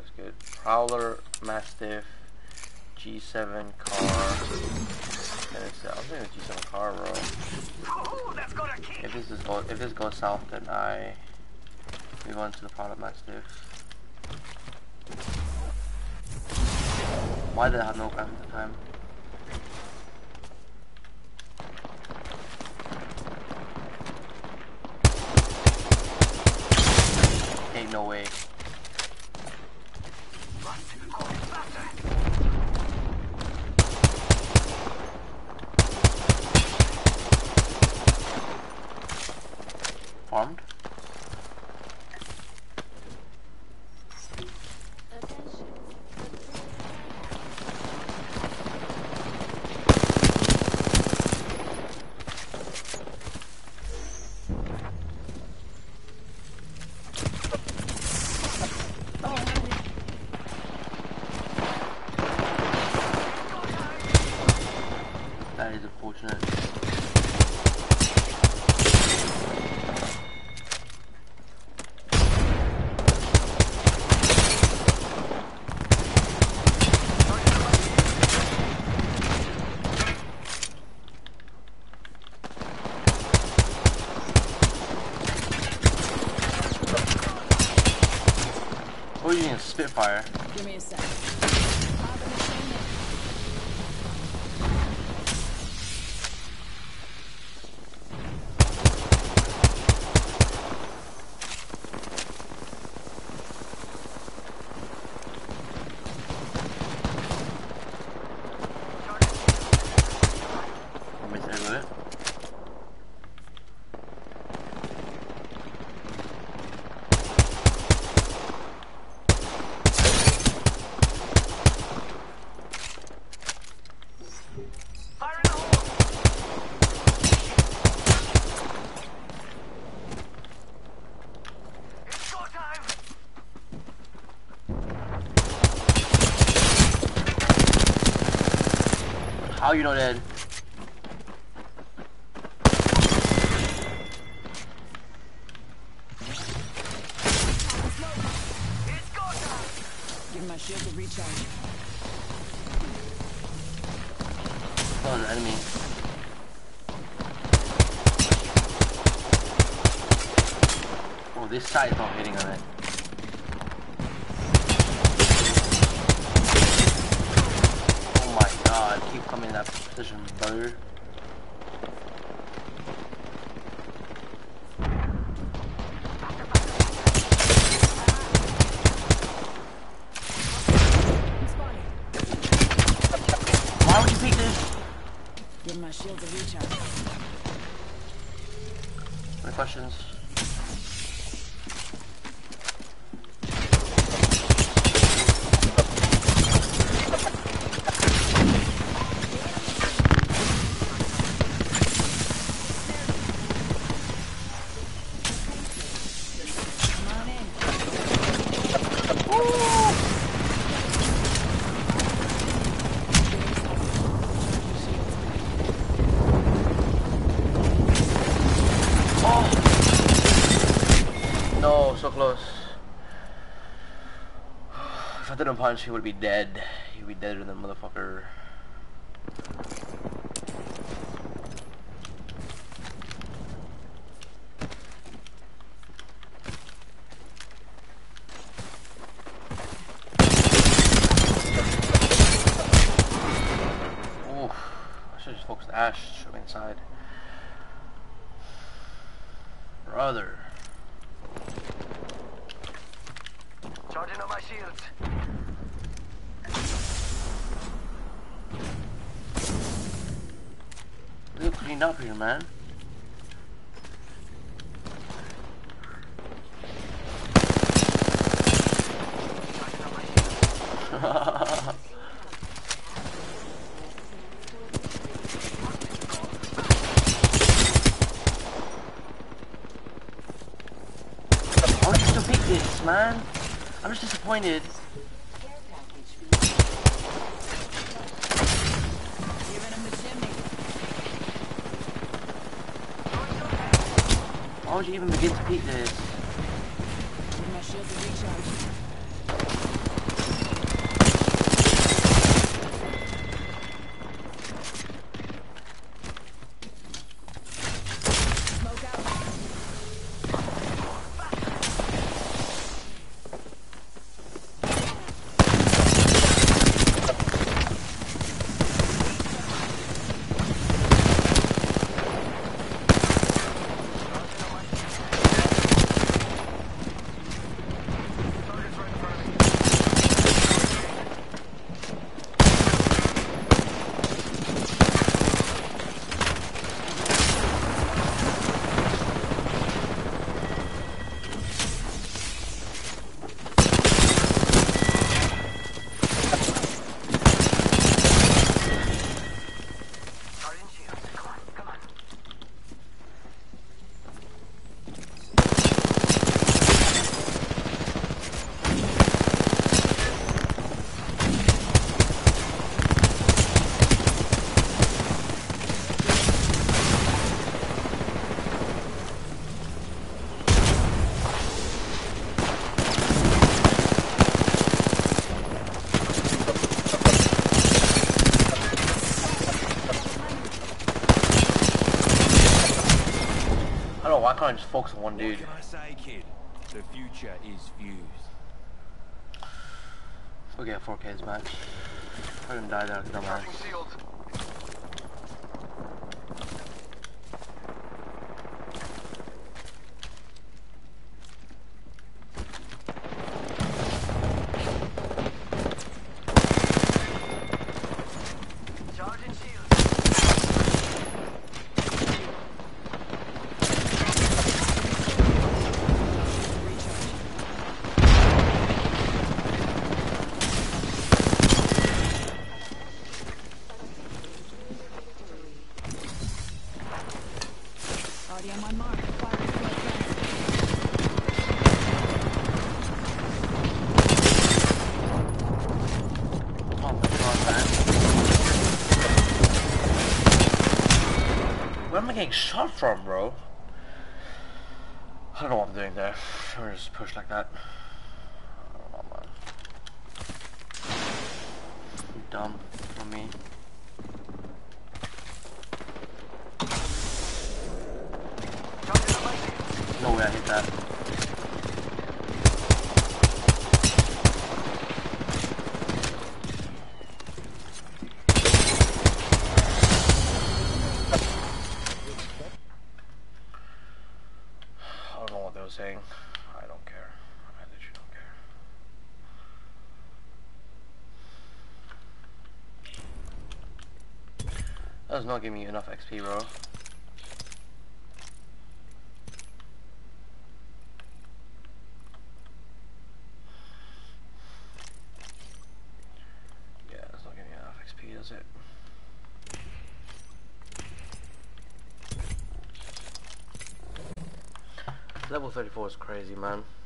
that's good. Prowler, Mastiff, G7 car. And it's, I'm thinking G7 car, bro. If this goes south, then I move on to the Prowler, Mastiff. Why did I have no guns at the time? Ain't no way. Armed? That is unfortunate. Oh, you're using a Spitfire. Give me a sec. How you know dead? Give my shield a recharge. Oh, an enemy. Oh, this side's not hitting on it. Keep coming in that position, brother. Why would you pick this? Give my shield a recharge. Any questions? So close. If I didn't punch, he would be dead. He would be deader than motherfucker. Oof. I should just focus the Ash. Shoot me inside. Brother. Charging on my shields. Look cleaned up here, man. How did you still pick this, man? I'm just disappointed. Why would you even begin to peek this? Give my shield a recharge. can't just focus on one dude. What can I say, kid? The future is fused. We'll get 4Ks match. I didn't die there, dumbass. Charging shields. Charging shields. Already on my mark. Firing flood fast. Oh my god, man. Where am I getting shot from, bro? I don't know what I'm doing there. I'm gonna just push like that. I don't know, man. Dumb for me. Charging on my shields. No way I hit that. I don't know what they were saying. I don't care. I literally don't care. That does not give me enough XP, bro. Yeah, that's not giving me enough XP, does it? Level 34 is crazy, man.